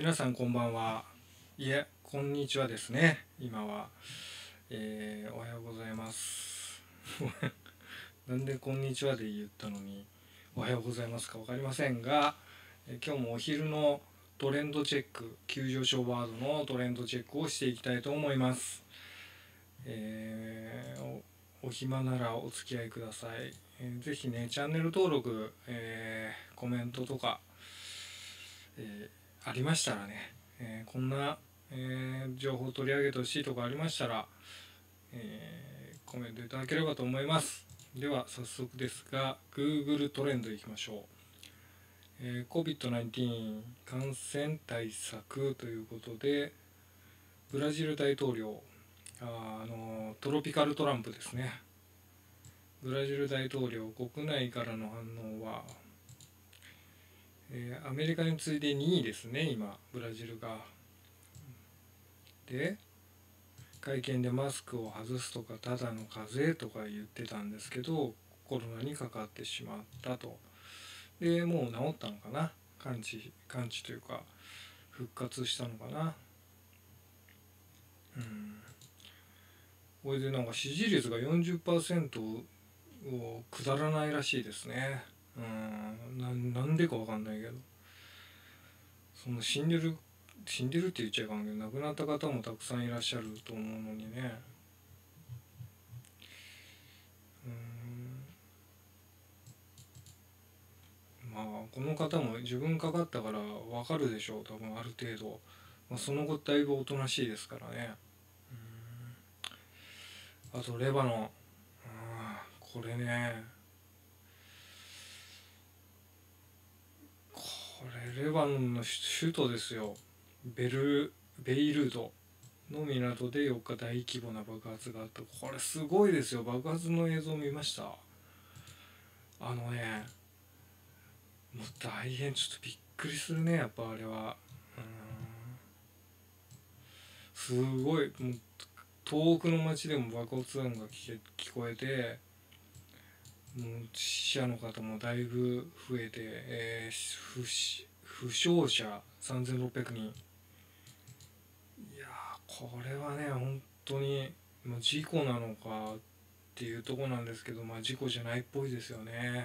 皆さんこんばんは。いえ、こんにちはですね。今は、おはようございます。なんでこんにちはで言ったのにおはようございますか分かりませんが、今日もお昼のトレンドチェック、急上昇ワードのトレンドチェックをしていきたいと思います。お暇ならお付き合いください。ぜひね、チャンネル登録、コメントとか、ありましたらね、こんな、情報を取り上げてほしいとかありましたら、コメントいただければと思います。では早速ですが Google トレンドいきましょう。COVID-19 感染対策ということで、ブラジル大統領、トロピカルトランプですね。ブラジル大統領国内からの反応は、アメリカに次いで2位ですね。今ブラジルが。で会見でマスクを外すとかただの風邪とか言ってたんですけど、コロナにかかってしまったと。でもう治ったのかな、完治というか復活したのかな。これでなんか支持率が 40% を下らないらしいですね。なんでかわかんないけど、その死んでるって言っちゃいかんけど、亡くなった方もたくさんいらっしゃると思うのにね。まあこの方も自分かかったから分かるでしょう、多分ある程度。その後だいぶおとなしいですからね。あとレバノン、これね、これレバノンの首都ですよ。ベイルートの港で4日大規模な爆発があった。これすごいですよ。爆発の映像見ました？もう大変、ちょっとびっくりするね、やっぱあれは。すごい、もう遠くの町でも爆発音が聞こえて、もう死者の方もだいぶ増えて、負傷者3600人。いやこれはね、本当にもう事故なのかっていうとこなんですけど、まあ事故じゃないっぽいですよね。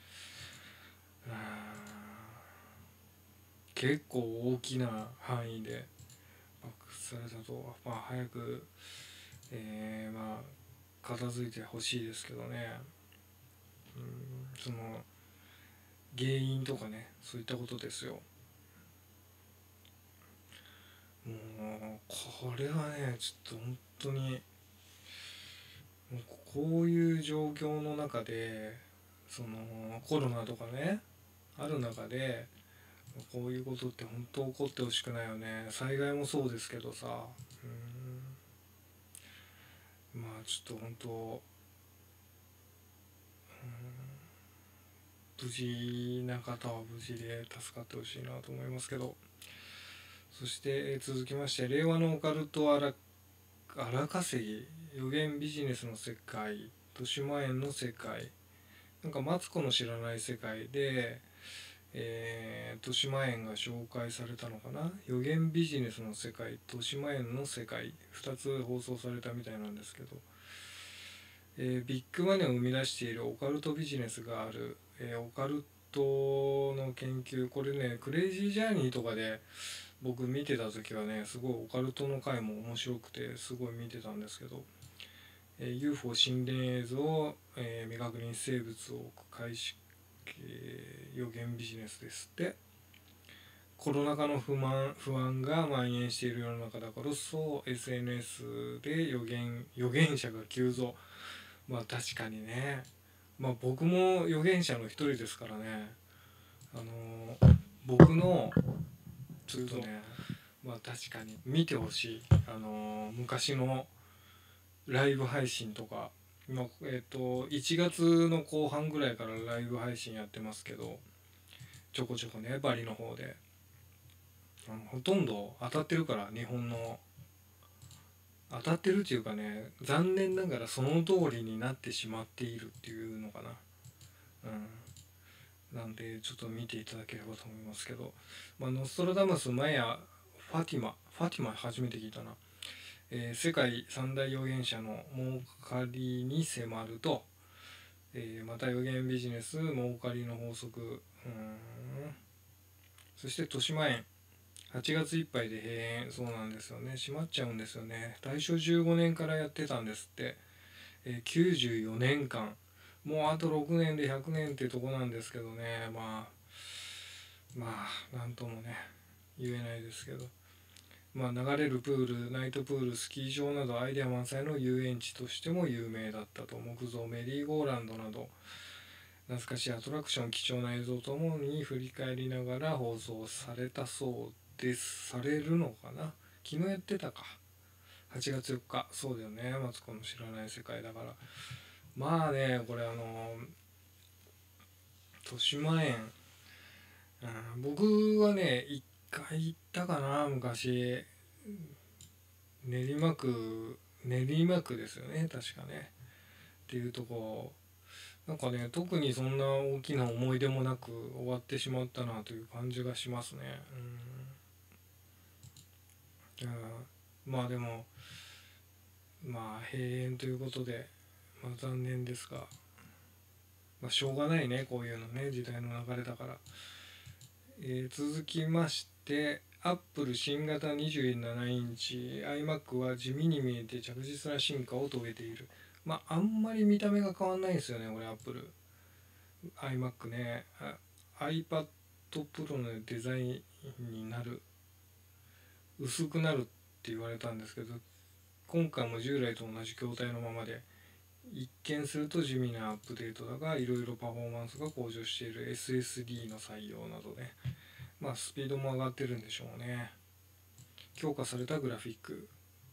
結構大きな範囲で爆発されたと。まあ早く、まあ片付いてほしいですけどね。その原因とかね、そういったことですよ。もうこれはね、ちょっと本当にもうこういう状況の中で、そのコロナとかねある中で、こういうことって本当起こってほしくないよね。災害もそうですけどさ。まあちょっと本当、無事な方は無事で助かってほしいなと思いますけど。そして続きまして、令和のオカルト荒稼ぎ、予言ビジネスの世界、豊島園の世界、なんかマツコの知らない世界で、豊島園が紹介されたのかな。予言ビジネスの世界、豊島園の世界、2つ放送されたみたいなんですけど、ビッグマネーを生み出しているオカルトビジネスがある、オカルトの研究、これねクレイジージャーニーとかで僕見てた時はね、すごいオカルトの回も面白くてすごい見てたんですけど、UFO 心霊映像、未確認生物を開始、予言ビジネスですって。コロナ禍の不安が蔓延している世の中だからこそ SNS で預言者が急増。まあ確かにね、まあ僕も預言者の一人ですからね。僕のちょっとね、まあ確かに見てほしい、昔のライブ配信とか、今1月の後半ぐらいからライブ配信やってますけど、ちょこちょこねバリの方でほとんど当たってるから、日本の当たってるっていうかね、残念ながらその通りになってしまっているっていうのかな。 なんでちょっと見ていただければと思いますけど、ノストラダムス、マヤ、ファティマ初めて聞いたな、世界三大預言者の儲かりに迫ると、また預言ビジネス儲かりの法則、そして豊島園8月いっぱいで閉園。そうなんですよね、閉まっちゃうんですよね。大正15年からやってたんですって、94年間、もうあと6年で100年ってとこなんですけどね、なんともね言えないですけど、流れるプール、ナイトプール、スキー場などアイデア満載の遊園地としても有名だったと。木造メリーゴーランドなど懐かしいアトラクション、貴重な映像ともに振り返りながら放送されたそうです。されるのかな、昨日やってたか。8月4日、そうだよね、マツコの知らない世界だから。これ豊島園、僕はね1回行ったかな、昔。練馬区ですよね、確かね。っていうとこ、特にそんな大きな思い出もなく終わってしまったなという感じがしますね。でも閉園ということで、残念ですが、しょうがないね、こういうのね、時代の流れだから。続きまして、アップル新型27インチ iMac は地味に見えて着実な進化を遂げている。あんまり見た目が変わんないんですよね、これアップル iMac ね。iPad Pro のデザインになる、薄くなるって言われたんですけど、今回も従来と同じ筐体のままで、一見すると地味なアップデートだが、いろいろパフォーマンスが向上している。 SSD の採用などね、スピードも上がってるんでしょうね。強化されたグラフィック、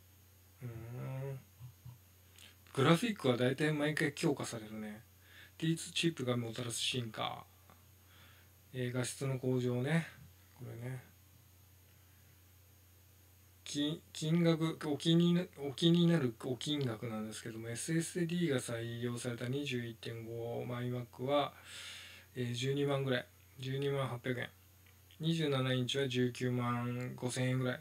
グラフィックはだいたい毎回強化されるね。T2 チップがもたらす進化、画質の向上ね。これね、金額、お気になるお金額なんですけども、 SSD が採用された 21.5 iMac は、12万ぐらい、12万800円。27インチは19万5000円ぐらい。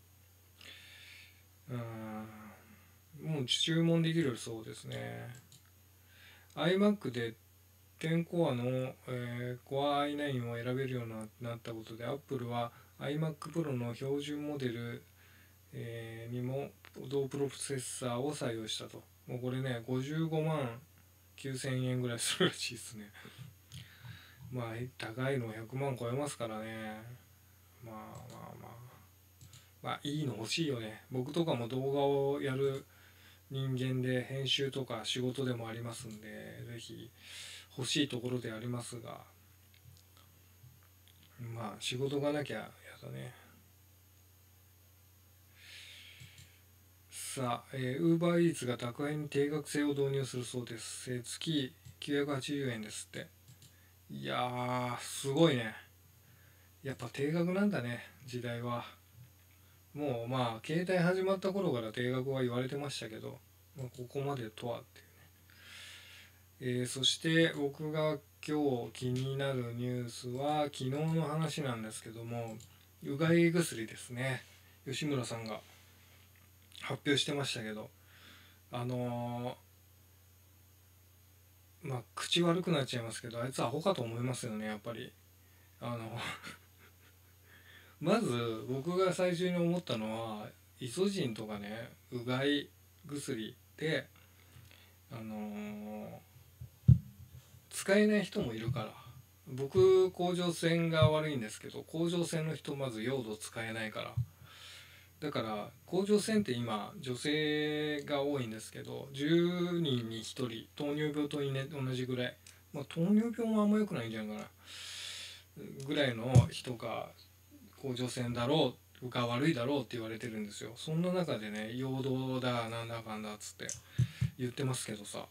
もう注文できるそうですね。 iMac で10コアの、Core i9 を選べるようになったことで、 Apple は iMac Pro の標準モデル、にも同プロセッサーを採用したと。もうこれね55万9000円ぐらいするらしいですね。高いの100万超えますからね。いいの欲しいよね。僕とかも動画をやる人間で、編集とか仕事でもありますんで、ぜひ欲しいところでありますが、仕事がなきゃやだね。さあ、UberEats が宅配に定額制を導入するそうです。月980円ですって。いやー、すごいね。やっぱ定額なんだね、時代は。もう携帯始まった頃から定額は言われてましたけど、ここまでとはっていうね。そして僕が今日気になるニュースは昨日の話なんですけども、うがい薬ですね。吉村さんが発表してましたけど、口悪くなっちゃいますけど、あいつアホかと思いますよね、やっぱり。まず僕が最初に思ったのは、イソジンとかね、うがい薬で使えない人もいるから。僕甲状腺が悪いんですけど、甲状腺の人まず用土使えないから、だから甲状腺って今女性が多いんですけど、10人に1人糖尿病と同じぐらい、糖尿病もあんま良くないんじゃないかなぐらいの人が甲状腺だろうが悪いだろうって言われてるんですよ。そんな中でね、陽動だなんだかんだっつって言ってますけどさ、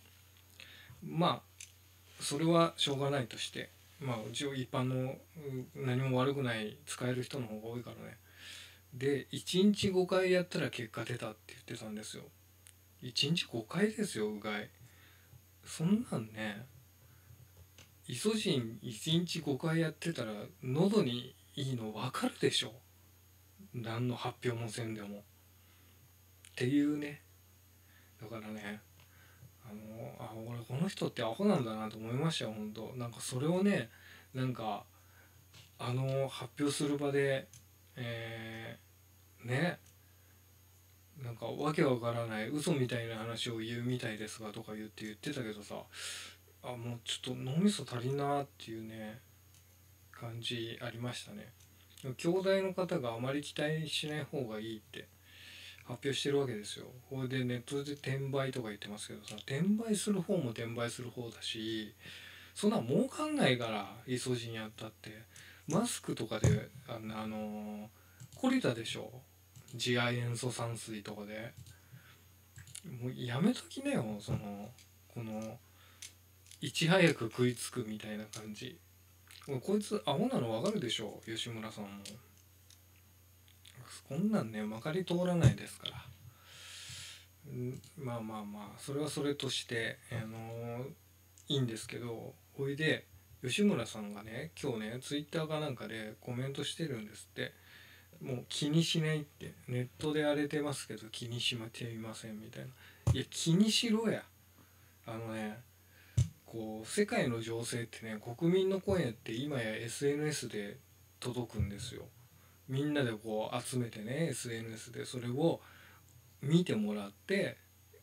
それはしょうがないとして、一応一般の何も悪くない使える人の方が多いからね。で1日5回やったら結果出たって言ってたんですよ。1日5回ですよ、うがい。そんなんね、1 イソジン1日5回やってたら喉にいいの分かるでしょ。何の発表もせんでもっていうね。だからね、俺この人ってアホなんだなと思いましたよ本当。なんかそれをね、なんか発表する場でね、なんかわけわからない嘘みたいな話を言うみたいですがとか言ってたけどさ、もうちょっと脳みそ足りなっていうね感じありましたね。兄弟の方があまり期待しない方がいいって発表してるわけですよ。これでネットで転売とか言ってますけどさ、転売する方も転売する方だし、そんなん儲かんないから。イソジンやったってマスクとかで懲りたでしょ。次亜塩素酸水とかで。もうやめときなよ、このいち早く食いつくみたいな感じ。こいつアホなの分かるでしょ吉村さんも。こんなんねまかり通らないですから。まあまあまあそれはそれとしていいんですけど、ほいで吉村さんがね今日ねツイッターかなんかでコメントしてるんですって。もう気にしないって、ネットで荒れてますけど気にしまっていませんみたいな。いや気にしろや。こう世界の情勢ってね、国民の声って今や SNS で届くんですよ。みんなでこう集めてね SNS でそれを見てもらって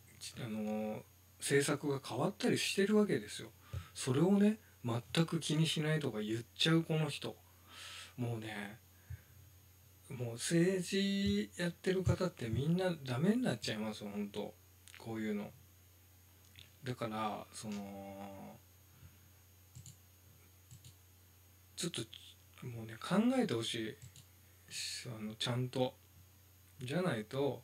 政策が変わったりしてるわけですよ。それをね全く気にしないとか言っちゃうこの人、もうね、もう政治やってる方ってみんなダメになっちゃいますよ本当。こういうのだからちょっともうね考えてほしい。ちゃんとじゃないと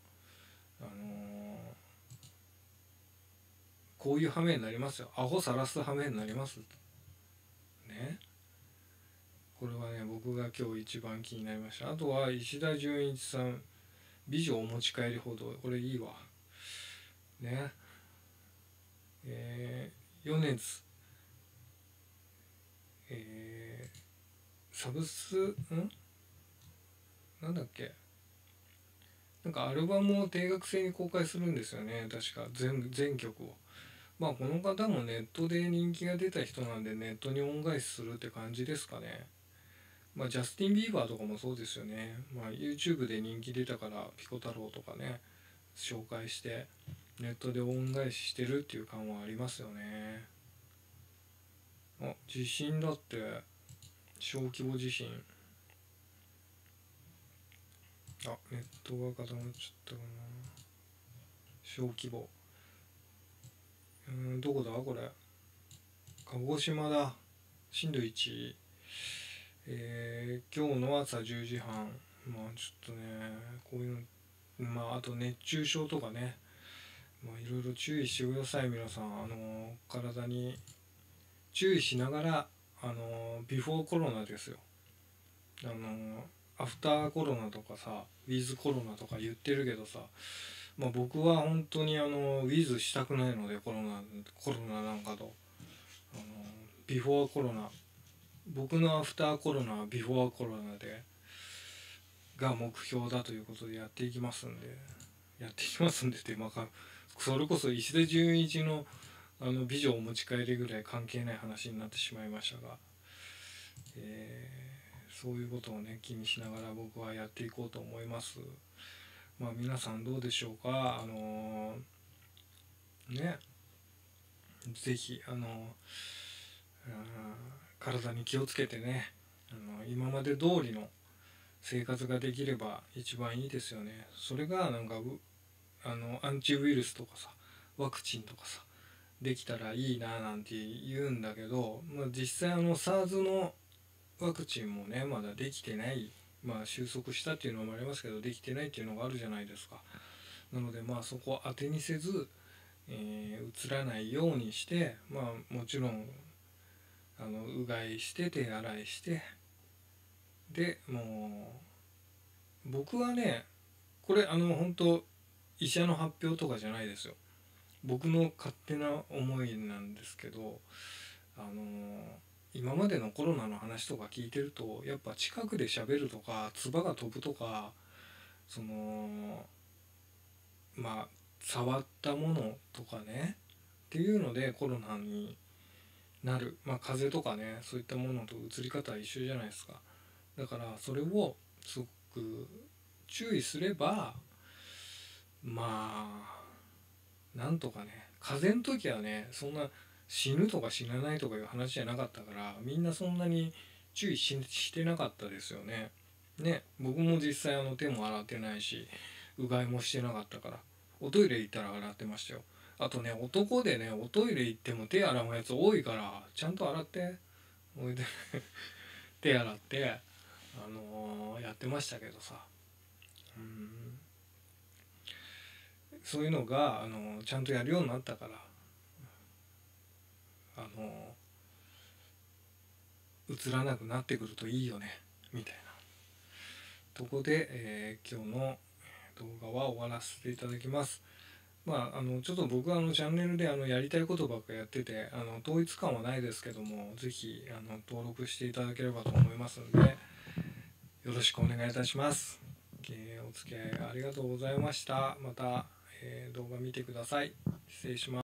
こういう羽目になりますよ。アホさらす羽目になりますね。これはね僕が今日一番気になりました。あとは石田純一さん、美女お持ち帰り報道、これいいわね。米津サブスなんだっけ、なんかアルバムを定額制に公開するんですよね確か全曲を。まあこの方もネットで人気が出た人なんでネットに恩返しするって感じですかね。まあジャスティン・ビーバーとかもそうですよね。まあ YouTube で人気出たからピコ太郎とかね紹介してネットで恩返ししてるっていう感はありますよね。地震だって、小規模地震。ネットが固まっちゃったかな。小規模、どこだこれ、鹿児島だ。震度1、今日の朝10時半。まあちょっとねこういうの、まああと熱中症とかね、まあいろいろ注意してください皆さん。体に注意しながらビフォーコロナですよ。アフターコロナとかさウィズコロナとか言ってるけどさ、まあ僕は本当にウィズしたくないので、コロナなんかとビフォーコロナ、僕のアフターコロナはビフォーコロナでが目標だということでやっていきますんでって、まあ、それこそ石田純一の美女を持ち帰りぐらい関係ない話になってしまいましたが、そういうことをね気にしながら僕はやっていこうと思います。まあ皆さんどうでしょうか。ね、ぜひ体に気をつけてね、今まで通りの生活ができれば一番いいですよね。それがなんかアンチウイルスとかさワクチンとかさできたらいいななんて言うんだけど、まあ、実際SARS のワクチンもねまだできてない、まあ収束したっていうのもありますけどできてないっていうのがあるじゃないですか。なのでまあそこを当てにせず、移らないようにして、まあもちろんうがいして手洗いして、でもう僕はねこれ本当医者の発表とかじゃないですよ。僕の勝手な思いなんですけど、 今までのコロナの話とか聞いてると、やっぱ近くで喋るとか唾が飛ぶとか、そのまあ触ったものとかねっていうのでコロナになる、風邪とかね、そういったものと移り方は一緒じゃないですか。だからそれをすごく注意すれば、なんとかね、風邪の時はね、そんな死ぬとか死なないとかいう話じゃなかったから、みんなそんなに注意してなかったですよね。僕も実際手も洗ってないし、うがいもしてなかったから、おトイレ行ったら洗ってましたよ。あとね、男でね、おトイレ行っても手洗うやつ多いから、ちゃんと洗って、おいで手洗って、やってましたけどさ。そういうのが、ちゃんとやるようになったから、映らなくなってくるといいよねみたいなとこで、今日の動画は終わらせていただきます。ちょっと僕はチャンネルでやりたいことばっかやってて、統一感はないですけども、ぜひ登録していただければと思いますので、よろしくお願いいたします。お付き合いありがとうございました。また、動画見てください。失礼します。